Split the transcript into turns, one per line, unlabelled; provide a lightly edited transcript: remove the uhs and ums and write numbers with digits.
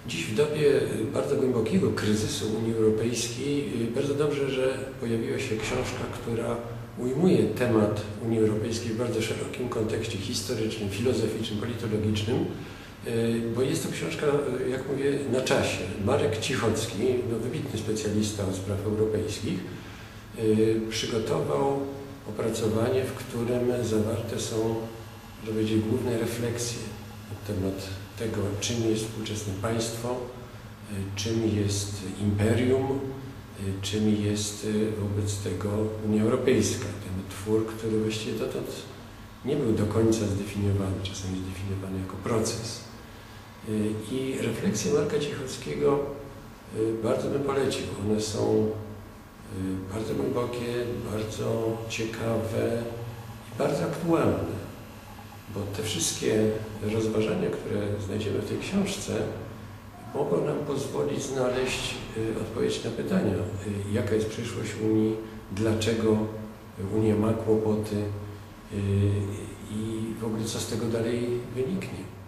Dziś w dobie bardzo głębokiego kryzysu Unii Europejskiej bardzo dobrze, że pojawiła się książka, która ujmuje temat Unii Europejskiej w bardzo szerokim kontekście historycznym, filozoficznym, politologicznym, bo jest to książka, jak mówię, na czasie. Marek Cichocki, wybitny specjalista od spraw europejskich, przygotował opracowanie, w którym zawarte są, można powiedzieć, główne refleksje na temat tego, czym jest współczesne państwo, czym jest imperium, czym jest wobec tego Unia Europejska. Ten twór, który właściwie dotąd nie był do końca zdefiniowany, czasami zdefiniowany jako proces. I refleksje Marka Cichockiego bardzo bym polecił. One są bardzo głębokie, bardzo ciekawe i bardzo aktualne. Bo te wszystkie rozważania, które znajdziemy w tej książce, mogą nam pozwolić znaleźć odpowiedź na pytania, jaka jest przyszłość Unii, dlaczego Unia ma kłopoty i w ogóle co z tego dalej wyniknie.